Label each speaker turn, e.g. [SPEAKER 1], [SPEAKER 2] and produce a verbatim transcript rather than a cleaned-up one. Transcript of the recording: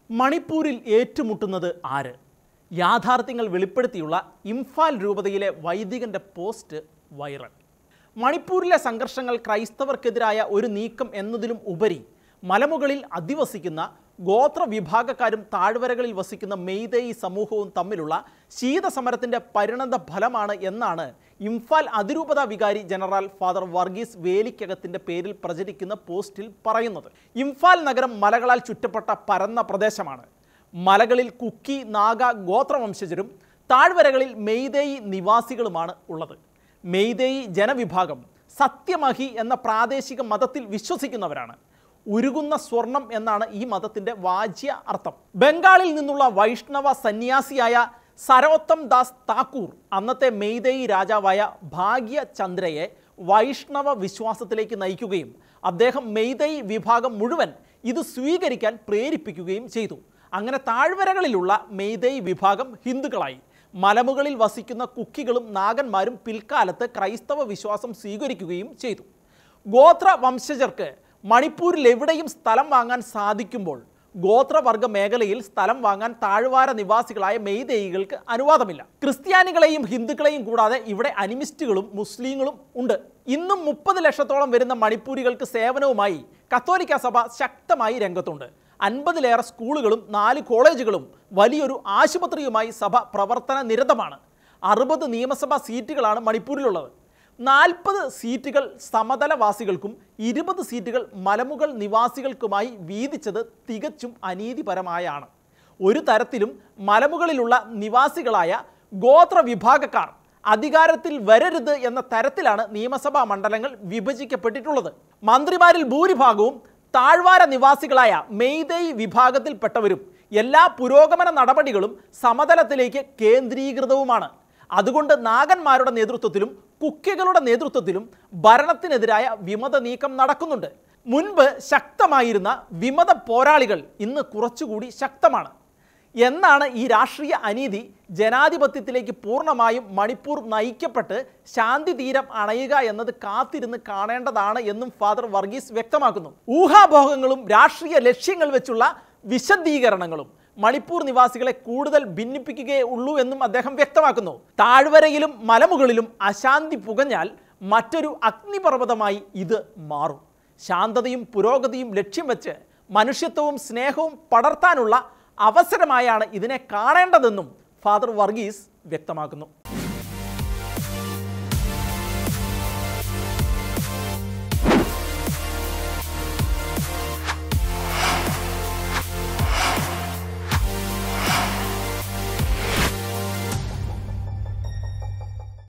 [SPEAKER 1] മണിപ്പൂരിൽ ഏറ്റുമുട്ടുന്നത് ആര്? യാഥാർത്ഥ്യങ്ങൾ വെളിപ്പെടുത്തിയുള്ള ഇംഫാൽ രൂപതയിലെ വൈദികന്റെ പോസ്റ്റ് വൈറൽ. മണിപ്പൂരിലെ സംഘർഷങ്ങൾ ക്രൈസ്തവർക്കെതിരായ ഒരു നീക്കം എന്നതിലും ഉപരി മലമുകളിൽ അധിവസിക്കുന്ന ഗോത്ര വിഭാഗക്കാരും താഴ്വരകളിൽ വസിക്കുന്ന മെയ്തേയി സമൂഹവും തമ്മിലുള്ള ശീതസമരത്തിൻ്റെ പരിണത ഫലമാണ് എന്നാണ് ഇംഫാൽ അതിരൂപത വികാരി ജനറൽ ഫാദർ വർഗീസ് വേലിക്കകത്തിൻ്റെ പേരിൽ പ്രചരിക്കുന്ന പോസ്റ്റിൽ പറയുന്നത്. ഇംഫാൽ നഗരം മലകളാൽ ചുറ്റപ്പെട്ട പരന്ന പ്രദേശമാണ്. മലകളിൽ കുക്കി, നാഗ ഗോത്രവംശജരും താഴ്വരകളിൽ മെയ്തേയി നിവാസികളുമാണ് ഉള്ളത്. മെയ്തേയി ജനവിഭാഗം സത്യമഹി എന്ന പ്രാദേശിക മതത്തിൽ വിശ്വസിക്കുന്നവരാണ്. ഉരുകുന്ന സ്വർണം എന്നാണ് ഈ മതത്തിൻ്റെ വാച്യ അർത്ഥം. ബംഗാളിൽ നിന്നുള്ള വൈഷ്ണവ സന്യാസിയായ സരോത്തം ദാസ് താക്കൂർ അന്നത്തെ മെയ്തേയി രാജാവായ ഭാഗ്യ ചന്ദ്രയെ വൈഷ്ണവ വിശ്വാസത്തിലേക്ക് നയിക്കുകയും അദ്ദേഹം മെയ്തേയി വിഭാഗം മുഴുവൻ ഇത് സ്വീകരിക്കാൻ പ്രേരിപ്പിക്കുകയും ചെയ്തു. അങ്ങനെ താഴ്വരകളിലുള്ള മെയ്തേയി വിഭാഗം ഹിന്ദുക്കളായി. മലമുകളിൽ വസിക്കുന്ന കുക്കികളും നാഗന്മാരും പിൽക്കാലത്ത് ക്രൈസ്തവ വിശ്വാസം സ്വീകരിക്കുകയും ചെയ്തു. ഗോത്ര വംശജർക്ക് മണിപ്പൂരിൽ എവിടെയും സ്ഥലം വാങ്ങാൻ സാധിക്കുമ്പോൾ ഗോത്രവർഗ മേഖലയിൽ സ്ഥലം വാങ്ങാൻ താഴ്വാര നിവാസികളായ മെയ്തേയികൾക്ക് അനുവാദമില്ല. ക്രിസ്ത്യാനികളെയും ഹിന്ദുക്കളെയും കൂടാതെ ഇവിടെ അനിമിസ്റ്റുകളും മുസ്ലിങ്ങളും ഉണ്ട്. ഇന്നും മുപ്പത് ലക്ഷത്തോളം വരുന്ന മണിപ്പൂരികൾക്ക് സേവനവുമായി കത്തോലിക്ക സഭ ശക്തമായി രംഗത്തുണ്ട്. അൻപതിലേറെ സ്കൂളുകളും നാല് കോളേജുകളും വലിയൊരു ആശുപത്രിയുമായി സഭ പ്രവർത്തന നിരതമാണ്. അറുപത് നിയമസഭാ സീറ്റുകളാണ് മണിപ്പൂരിലുള്ളത്. നാൽപ്പത് സീറ്റുകൾ സമതലവാസികൾക്കും ഇരുപത് സീറ്റുകൾ മലമുകൾ നിവാസികൾക്കുമായി വീതിച്ചത് തികച്ചും അനീതിപരമായാണ്. ഒരു തരത്തിലും മലമുകളിലുള്ള നിവാസികളായ ഗോത്ര വിഭാഗക്കാർ അധികാരത്തിൽ വരരുത് എന്ന തരത്തിലാണ് നിയമസഭാ മണ്ഡലങ്ങൾ വിഭജിക്കപ്പെട്ടിട്ടുള്ളത്. മന്ത്രിമാരിൽ ഭൂരിഭാഗവും താഴ്വാര നിവാസികളായ മെയ്തേയി വിഭാഗത്തിൽപ്പെട്ടവരും എല്ലാ പുരോഗമന നടപടികളും സമതലത്തിലേക്ക് കേന്ദ്രീകൃതവുമാണ്. അതുകൊണ്ട് നാഗന്മാരുടെ നേതൃത്വത്തിലും കുക്കികളുടെ നേതൃത്വത്തിലും ഭരണത്തിനെതിരായ വിമത നീക്കം നടക്കുന്നുണ്ട്. മുൻപ് ശക്തമായിരുന്ന വിമത പോരാളികൾ ഇന്ന് കുറച്ചുകൂടി ശക്തമാണ്. എന്നാണ് ഈ രാഷ്ട്രീയ അനീതി ജനാധിപത്യത്തിലേക്ക് പൂർണ്ണമായും മണിപ്പൂർ നയിക്കപ്പെട്ട് ശാന്തി തീരം അണയുക എന്നത് കാത്തിരുന്ന് കാണേണ്ടതാണ് എന്നും ഫാദർ വർഗീസ് വ്യക്തമാക്കുന്നു. ഊഹാഭോഗങ്ങളും രാഷ്ട്രീയ ലക്ഷ്യങ്ങൾ വെച്ചുള്ള വിശദീകരണങ്ങളും മണിപ്പൂർ നിവാസികളെ കൂടുതൽ ഭിന്നിപ്പിക്കുകയേ ഉള്ളൂ എന്നും അദ്ദേഹം വ്യക്തമാക്കുന്നു. താഴ്വരയിലും മലമുകളിലും അശാന്തി പുകഞ്ഞാൽ മറ്റൊരു അഗ്നിപർവ്വതമായി ഇത് മാറും. ശാന്തതയും പുരോഗതിയും ലക്ഷ്യം വെച്ച് മനുഷ്യത്വവും സ്നേഹവും പടർത്താനുള്ള അവസരമായാണ് ഇതിനെ കാണേണ്ടതെന്നും ഫാദർ വർഗീസ് വ്യക്തമാക്കുന്നു.